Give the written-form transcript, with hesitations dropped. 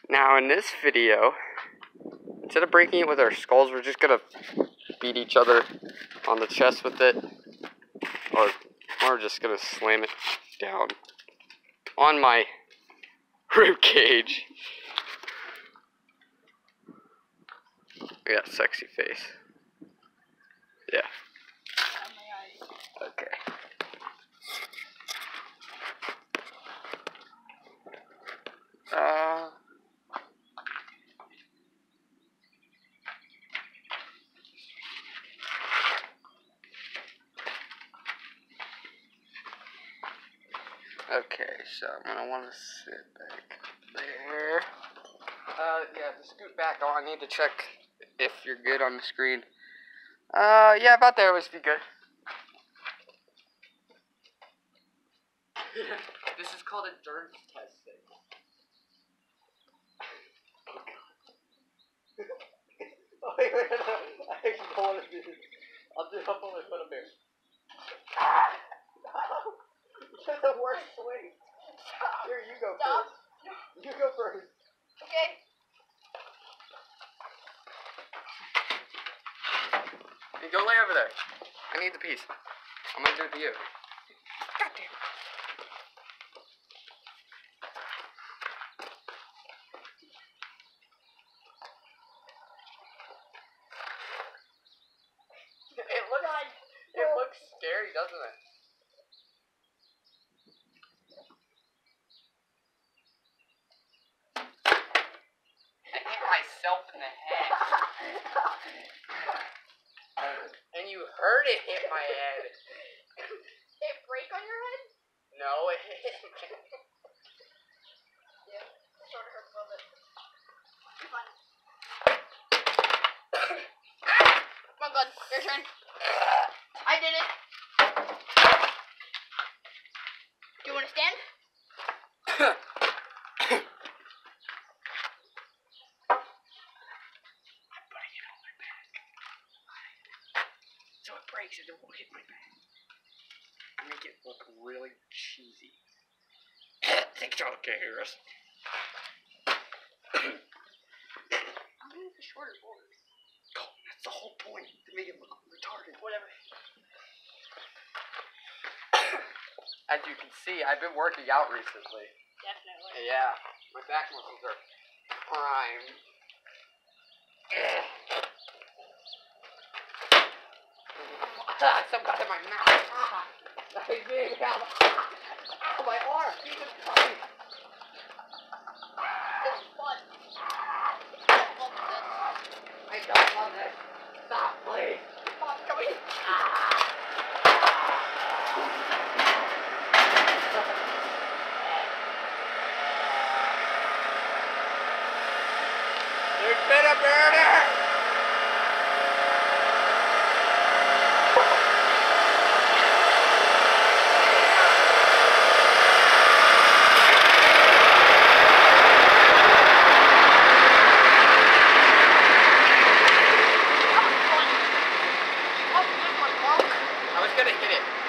Now in this video, instead of breaking it with our skulls, we're just gonna beat each other on the chest with it. Or we're just gonna slam it down on my rib cage. I got a sexy face. Yeah. Okay. Okay, so I'm gonna want to sit back there. Yeah, to scoot back. Oh, I need to check if you're good on the screen. Yeah, about there was be good. This is called endurance testing. Oh, wait, I actually don't want to do this. I'll put my foot up here. You're the worst swing. Here, you go first. You go first. Okay. Hey, go lay over there. I need the piece. I'm gonna do it to you. God damn it. It looks scary, doesn't it? I hit myself in the head. And you heard it hit my head. Did it break on your head? No, it hit my head. Yeah, it sort of hurts a little bit. You're fine. Come on, bud. Your turn. I did it. Do you want to stand? I'm putting it on my back. So it breaks and it won't hit my back. I make it look really cheesy. Think y'all can hear us. I'm doing the shorter board. Oh, that's the whole point. To make it look retarded. Whatever. As you can see, I've been working out recently. Definitely. Yeah, my back muscles are primed. Some got in my mouth. That is big. Oh, my arm. Jesus Christ. This is fun. I don't love this. Stop, please. Mom's coming. There's been a murder! I was gonna hit it.